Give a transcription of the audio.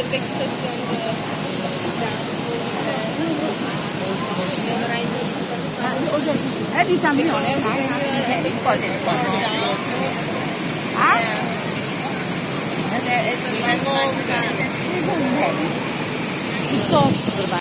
breakfast on the ground floor. အဲ့ဒီသမီးရောလဲလာတယ်ပေါ့တယ်ပေါ့တယ်ဟာ There is a mango 做死吧。